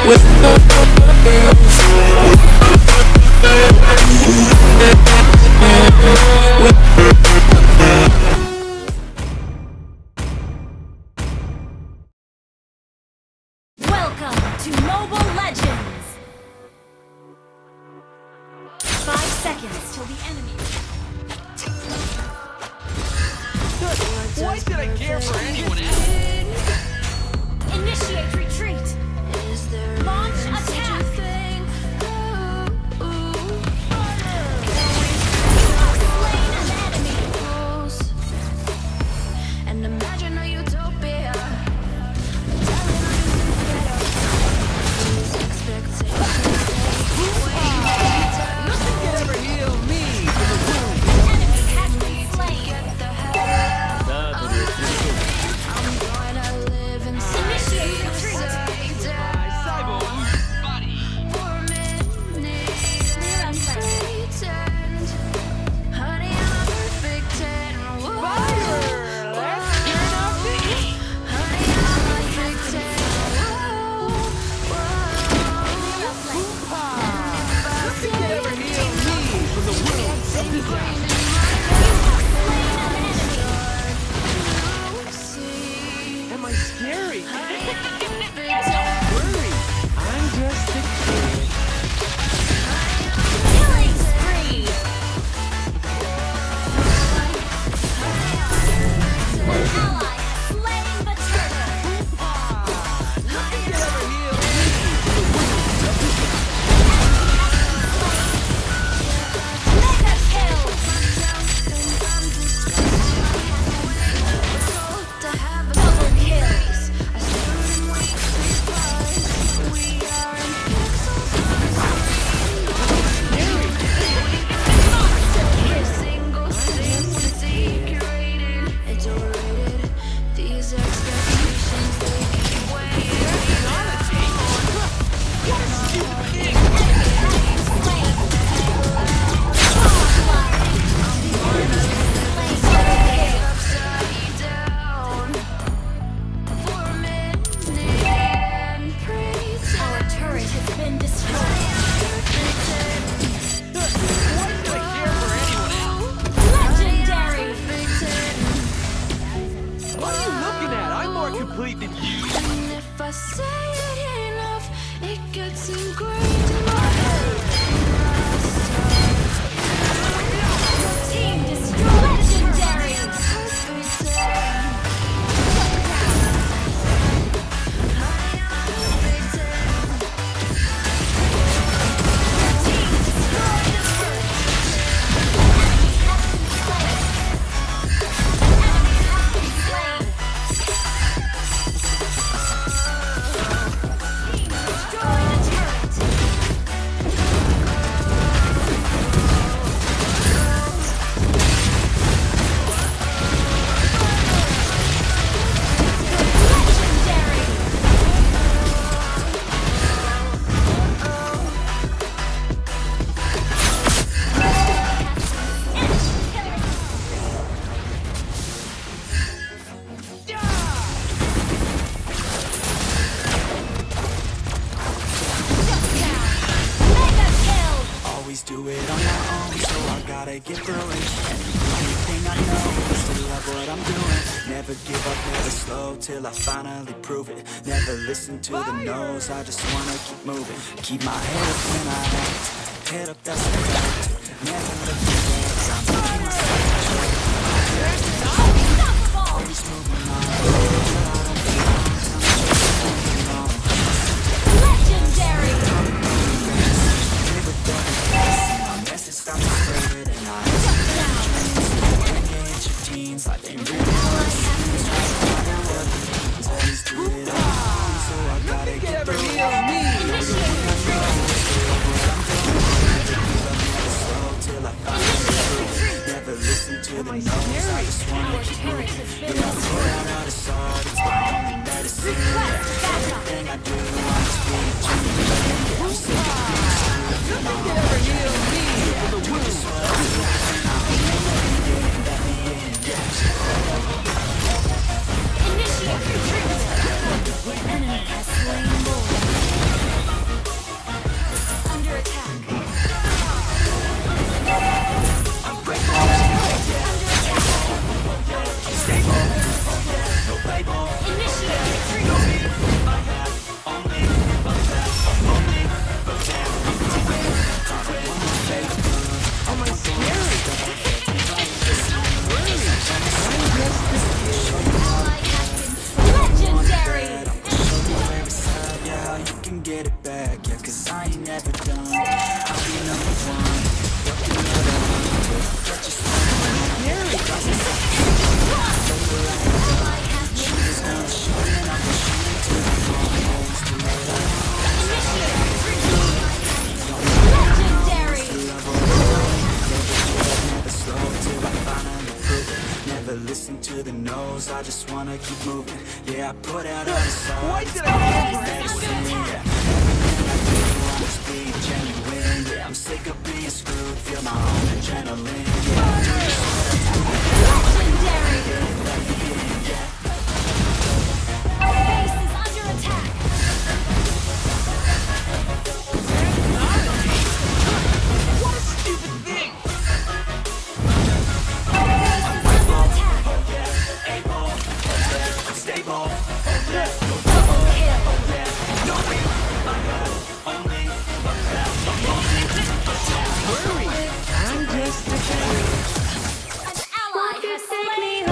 Welcome to Mobile Legends! 5 seconds till the enemy. Why did I care for anyone else? Initiate retreat! Launch attack! And imagine a utopia. Nothing can ever heal me from the wound. Enemy has been slain! Initiate retreat! Cyborg, buddy. Clear and Honey, I'm a perfect 10. Fire! Let's turn up the heat. Honey, I'm a perfect 10. Nothing can ever heal me from the wound of disaster. Am I scary? Don't worry, I'm just a kid. Killing spree! An ally has slain the turtle! Nothing can ever heal me from the wound of disaster. Mega kill! Double kill! These expectations, they keep weighing. Upside down for a minute and pretend. Our turret has been destroyed. Why did I care for anyone else? Legendary! What are you looking at? I'm more complete than you. And if I say it enough, it gets ingrained in my head. Team destroyed! Legendary! Team destroyed the turret! Enemy has been slain! Enemy has been slain! Team destroyed a turret! Legendary! Mega kill! Always do it on my own, so I gotta get through it. And the only thing I know is to love what I'm doing. Never give up, never slow, till I finally prove it. Never listen to the no's, I just wanna keep moving. Keep my head up when I act, head up, that's the fact. Never look back, I'm keeping myself on track. Unstoppable! Always moving on, but I don't feel long. Legendary! Never done it, my message stops spreading, and I engage your teens like they really always do it on, so I gotta Nothing can get ever through heal it. me. Initiate retreat! Till I finally never listen to the no's, I just wanna Our keep turret moving. has been Yeah, I'm destroyed. pouring out a sword, it's my only medicine. Request backup! Everything I do, I just being genuine. I'm sick of being screwed. Nothing can ever heal me from the wound of disaster. Initiate retreat! Enemy has slain more. listen to the no's, I just wanna keep moving. Yeah, I put out all the songs. Why did I Base is under attack. I'm just being genuine. Yeah, I'm sick of being screwed. Feel my own adrenaline. Legendary. Base is under attack. What a stupid thing! Base is under attack. Stable. Double kill. Hurry! I'm just a An ally has slain